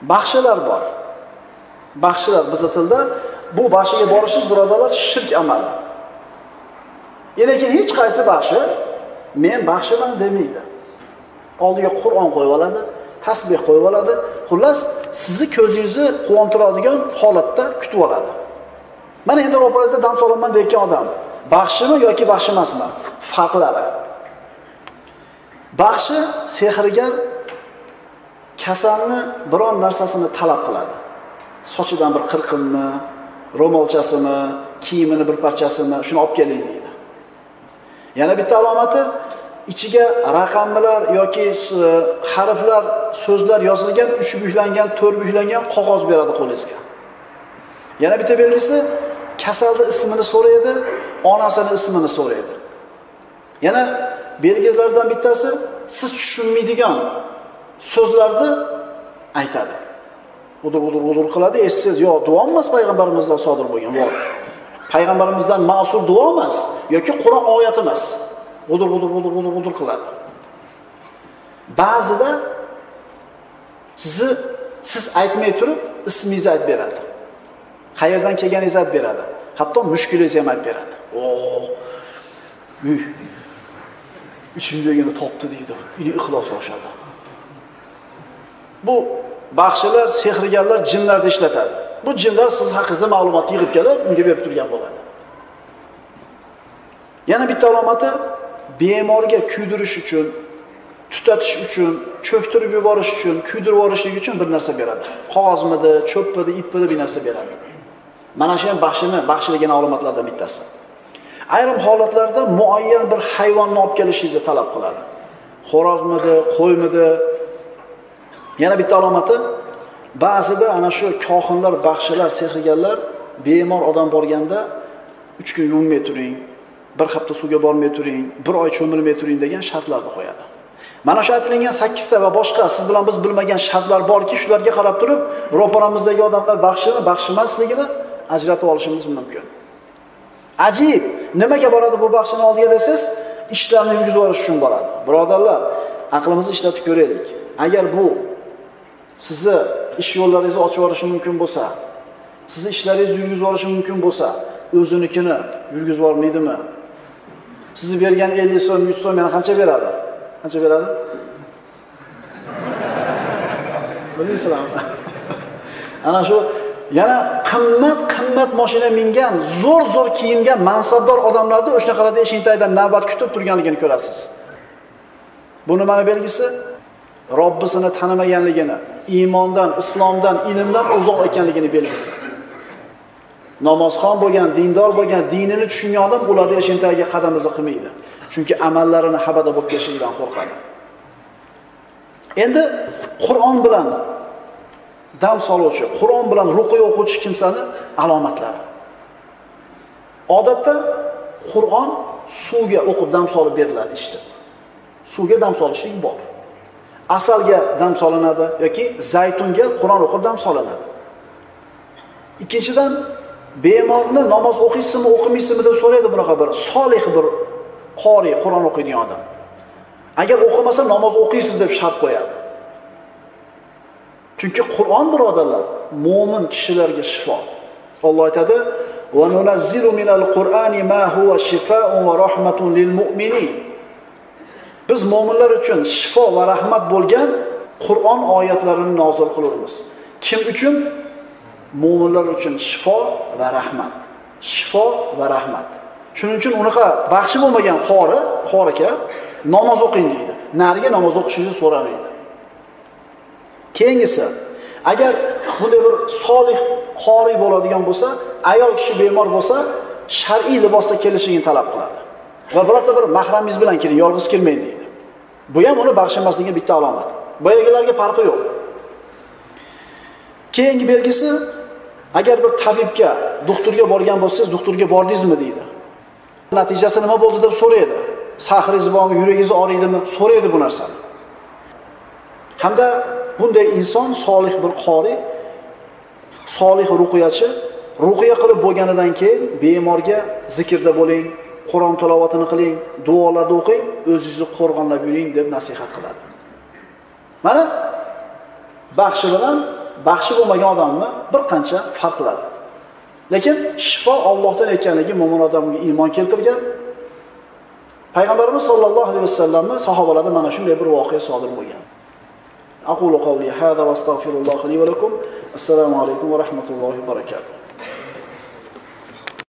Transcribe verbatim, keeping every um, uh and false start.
Baxshilar bor. Baxshilar biz tilda bu baxshiga borishingiz birodarlar shirk amali. Lekin hech qaysi baxshi men baxshiman demaydi. Oldiga Qur'on qo'yib oladi, tasbih qo'yib oladi. Xullas, sizni ko'zingizni quvontiradigan holatda kutib oladi. Mana endi ro'paringizda dam solaman degan odam baxshimi yoki baxshi emasmi? Farqlari. Baxshi sehrgar kasalni biron narsasini talab qiladi. Sochidan bir qirqimmi, ro'molchasimi, kiyimini bir parchasini, shuni olib keling deydi. Yana bitta alomati ichiga raqamlar yoki harflar, so'zlar yozilgan, uch buklangan, to'rt buklangan qog'oz beradi qo'lingizga. Yana bitta belgisi kasalning ismini so'raydi, onasining ismini so'raydi. Yana belgilardan bittasi siz tushunmaydigan so'zlarni aytadi. Udur-udur qiladi, esiz yo duo emas payg'ambarimizdan sodir bo'lgan, bor. Payg'ambarimizdan ma'sul duo emas yoki Qur'on oyati emas. Udur-udur-udur-udur qiladi. Ba'zida sizni siz aytmay turib ismingizni aytib beradi. Qayerdan kelganingizni aytib beradi. Hatto mushkulingizni ham aytib beradi. Oh. İçimdagini topdi deydi. Ini ixlos oshadi. Bu baxshilar, sehrgarlar jinlarni ishlatadi. Bu jinlar siz haqingizda ma'lumot yig'ib kelib, unga berib turgan bo'ladi. Yana bitta alomati bemorga kuydirish uchun, tutatish uchun, cho'ktirib yuborish uchun, kuydirib yuborishlik uchun bir narsa beradi. Qog'ozmidi, cho'ppidi, ipidi bir narsa beradi. Mana shu ham baxshini, baxshiligini alomatlardan bittasi. Ayrim holatlarda muayyan bir hayvonni olib kelishingizni talab qiladi. Xo'rozmidi, qo'ymidi? Yana bitta alomati ba'zida ana shu kohinlar, baxshilar, sehrgarlar bemor odam borganda uch kun yuvmay turing, bir hafta suvga bormay turing, bir oy cho'milmay turing degan shartlarni qo'yadi. Mana shu aytilgan sakkiz ta va boshqa siz bilan biz bilmagan shartlar borki, shularga qarab turib, ro'paramizdagi odamlar baxshimi, baxshi emasligini ajratib olishimiz mumkin. Ajib, nimaga boradi bu baxshini oldiga desiz, ishlarni yurgizib olish uchun boradi. Birodarlar, aqlimizni ishlatib ko'raylik. Agar bu sizni ish yo'llaringizni ochib yuborishi mumkin bo'lsa, sizni ishlaringizni yurgizib olishi mumkin bo'lsa, o'zinikini yurgizib yubormaydimi? Sizni bergan ellik so'm, yuz so'm yana qancha beradi? Qancha beradi? Bilaysizlarmi? Ana shu yana qimmat-qimmat mashina mingan, zo'r-zo'r kiyingan mansabdor odamlarni o'shanaqalarda eshikda navbat kutib turganligini ko'rasiz. Bu nimaning belgisi? Robbisini tanimaganligini, iymondan, islomdan, ilmdan uzoq ekanligini belgisi. Namozxon bo'lgan, dindor bo'lgan, dinini tushungan odam ularni eshikdagi qadamizni qilmaydi. Chunki amallarini habada bo'lib ketishidan qo'rqadi. Endi Qur'on bilan dam soluvchi, Qur'on bilan ruqiya o'quvchi kimsani alomatlari. Odatda Qur'on suvga o'qib dam solib beriladi ishda. Suvga dam solishlik bor. Asalga dam solinadi yoki zaytunga Qur'on o'qib dam solinadi. Ikkinchidan bemorni namoz o'qiysizmi, o'qimaysizmi deb so'raydi bunaqa bir solih bir qori, Qur'on o'qiydigan odam. Agar o'qimasa namoz o'qiysiz deb shart qo'yadi. Chunki Qur'on birodarlar, mo'min kishilarga shifo. Alloh aytadi: "Va nunazzilu minal Qur'ani ma huwa shifaa'un va rahmatun lil mu'minin." Biz mo'minlar uchun shifo va rahmat bo'lgan Qur'on oyatlarini nozil qilamiz. Kim uchun? Mo'minlar uchun shifo va rahmat. Shifo va rahmat. Shuning uchun unaqa baxshi bo'lmagan qori, qoriga namoz o'qing deydi. Nariga namoz o'qishingizni so'ramaydi. Keyingisi, agar bunday bir solih qori bo'ladigan bo'lsa, ayol kishi bemor bo'lsa, shar'iy libosda kelishini talab qiladi. Va birorta bir mahramingiz bilan keling, yolg'iz kelmang deydi. Bu ham uni baxsh emasligining bitta alomati. Boyagilarga farqi yo'q. Keyingi belgisi, agar bir tabibga, doktorga borgan bo'lsangiz, doktorga bordingizmi deydi. Natijasi nima bo'ldi deb so'raydi. Sahringiz bormi, yuragingiz og'riydimi? So'raydi bu narsani. Hamda bunday inson solih bir qori, solih ruqiyachi, ruqiya qilib bo'lganidan keyin bemorga zikrda bo'ling, Qur'on tilovatini qiling, duolarni o'qing, o'zingizni qo'rg'onlab yuring deb nasihat qiladi. Mana baxshi bilan baxshi bo'lmagan odamni bir qancha farqlari. Lekin shifo Allohdan ekanligi mo'min odamga iymon keltirgan. Payg'ambarimiz sollallohu alayhi vasallamning sahobalarida mana shunday bir voqea sodir bo'lgan. Aqulu qawli hada va astagfirulloh li va lakum. Assalomu alaykum va rahmatullohi va barakatuh.